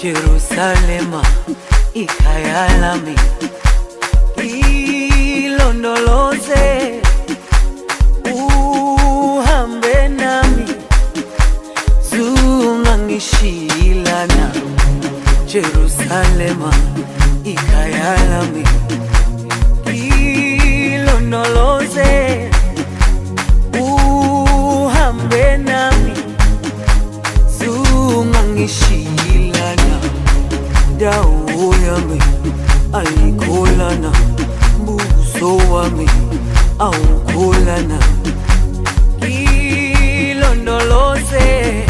Jerusalema ikhaya lami, ilondoloze uhambe nami, zungangishilana. Jerusalema ikhaya lami, ilondoloze uhambe nami, zungangishilana. Dawo yami ayikholana, buso wami awukholana. Ilondoloze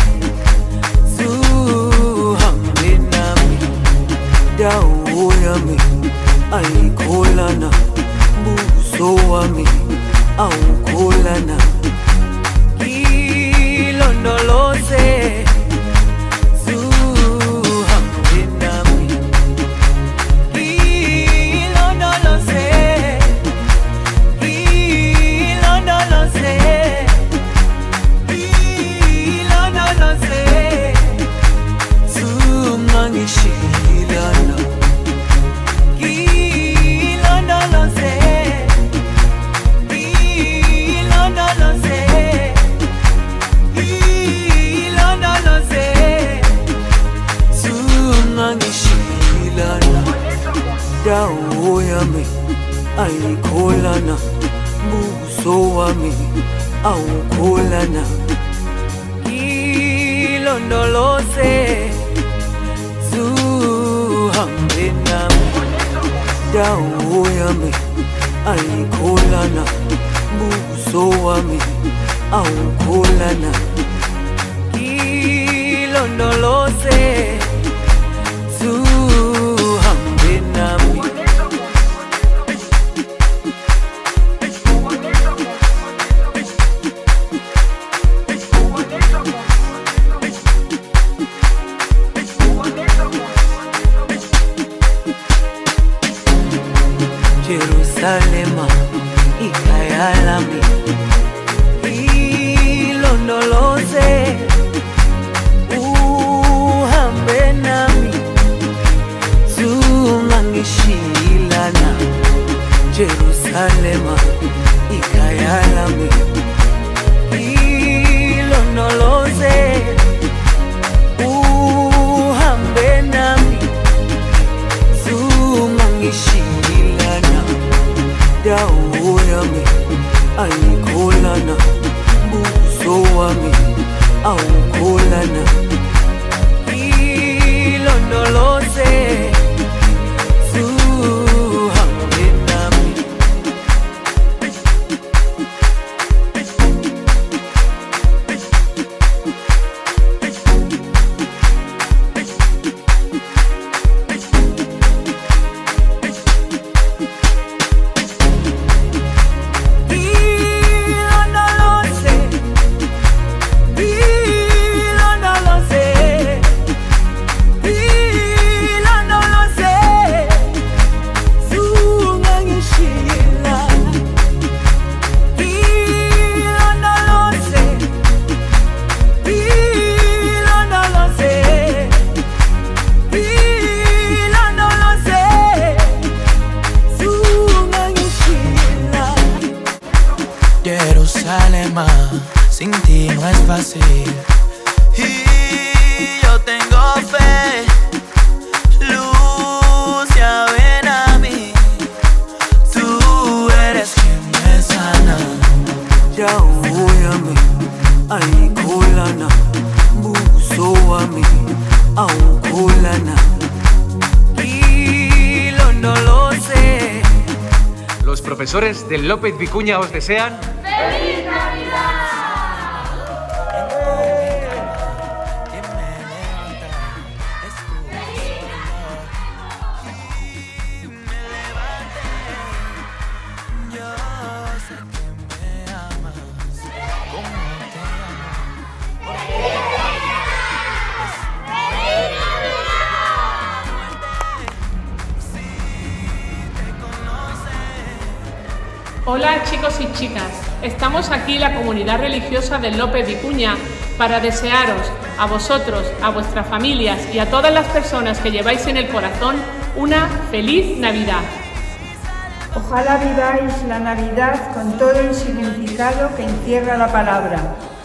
zuhambe nami, dawo yami ayikholana, buso wami awukholana. Ilondoloze dawo yami ayikholana, buso wami awukholana. Ilondoloze zuhambe nami, dawo yami ayikholana, buso wami awukholana. Ilondoloze zuhambe nami. Jerusalema ikhaya lami, ilondoloze uhambe nami, zungangishilana. Jerusalema ikhaya lami, ilondoloze uhambe nami, zungangishilana. Dawo yami ayikholana, buso wami awukholana. Ilondoloze zuhambe nami. Jerusalema, sin ti no es fácil. Y yo tengo fe, luz ya ven a mí. Tú eres quien me sana. Dawo yami ayikholana, buso wami awukholana. Ilondoloze. Los profesores del López Vicuña os desean ¡Feliz Navidad! Hola chicos y chicas, estamos aquí la comunidad religiosa del López Vicuña para desearos a vosotros, a vuestras familias y a todas las personas que lleváis en el corazón una feliz Navidad. Ojalá viváis la Navidad con todo el significado que encierra la palabra.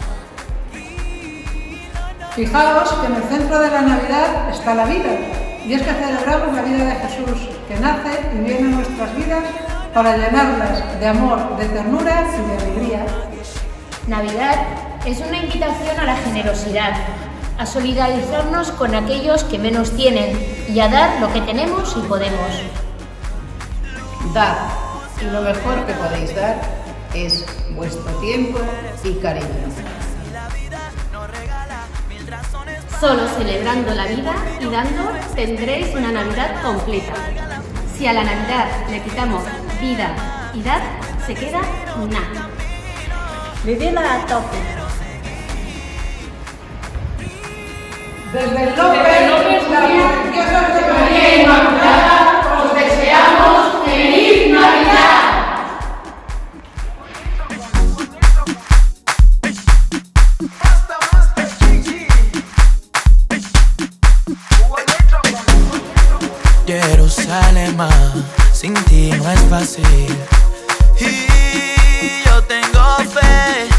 Fijaos que en el centro de la Navidad está la vida, y es que celebramos la vida de Jesús, que nace y viene a nuestras vidas para llenarlas de amor, de ternura y de alegría. Navidad es una invitación a la generosidad, a solidarizarnos con aquellos que menos tienen y a dar lo que tenemos y podemos. Dad, y lo mejor que podéis dar es vuestro tiempo y cariño. Solo celebrando la vida y dando tendréis una Navidad completa. Si a la Navidad le quitamos vida y dar, se queda nada. Vivirla a tope. Desde el López, la religiosa de María Inmaculada, os deseamos feliz Navidad. Jerusalén, sin ti no es fácil. Y yo tengo fe